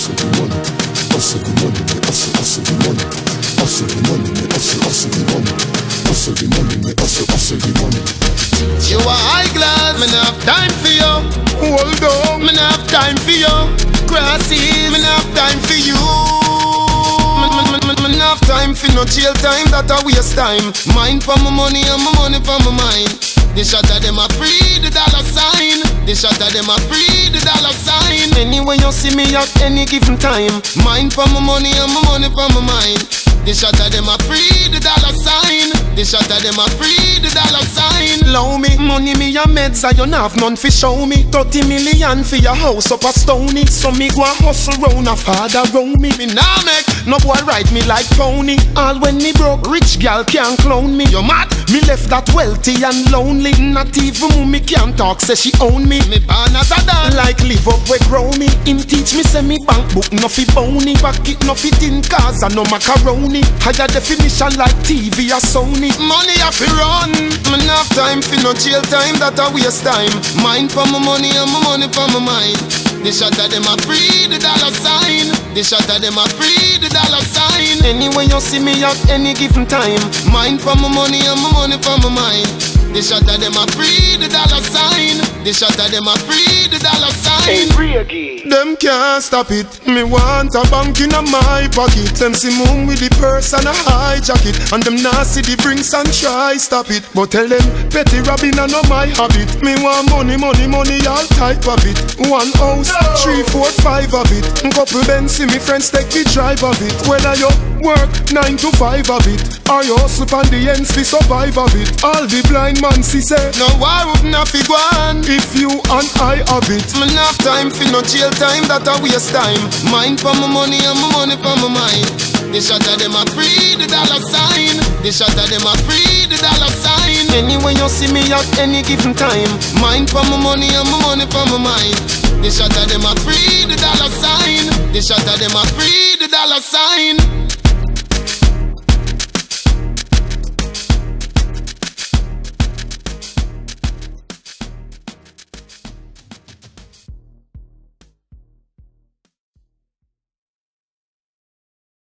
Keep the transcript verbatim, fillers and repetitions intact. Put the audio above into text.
hustle the money, hustle the money, me hustle, hustle the money, hustle the money, me hustle, hustle the money, hustle the money, me hustle, hustle the money. You are high class, me not have time for you. Hold on, me not have time for you. Crosses, me not have time for you. Me, me, me, me, me not have time for no jail time, that a waste time. Mind for my money and my money for my mind. The shot of them a free the dollar sign. The shot of them a free the dollar sign. Anyway you see me at any given time. Mind for my money and my money for my mind. The shot of them a free the dollar sign. The shot of them a free the dollar sign. Low me, money me a meds I don't have none fi show me. Thirty million for your house up a stony. So me go a hustle round a father round me. Me nah make no boy ride me like pony. All when me broke, rich gal can't clone me. You mad? Me left that wealthy and lonely. Not even mommy can talk, say she own me. Me born as a dad, like live up where grow me. Him teach me say me bank book no fi bony. Pocket no fit in cars and no macaroni. Higher definition like T V or Sony. Money I fi run. Me not have time fi no jail time, that a waste time. Mind for my money and my money for my mind. The shot of them a free the dollar sign. The shot of them a free the dollar sign. Anyway you see me at any given time. Mind for my money and my money for my mind. The shot of them a free the dollar sign. The shot of them a free the dollar sign. hey, them can't stop it. Me want a bank in a my pocket. Them see moon with the purse and a high jacket. And them nasty the drinks and try stop it. But tell them petty robbing and not my habit. Me want money, money, money, all type of it. One house, three, four, five of it. Couple Benz see me friends take the drive of it. Whether you work nine to five of it, or you hustle on the ends fi survive of it. All the blind man see say no war wouldn't have fi go on if you and I have it. Me not have time fi no jail time, that a waste time. Mind for my money and my money for my mind. The shot of them a free the dollar sign. The shot of them a free the dollar sign. Anyway you see me at any given time. Mind for my money and my money for my mind. The shot of them a free the dollar sign. The shot of them a free the dollar sign.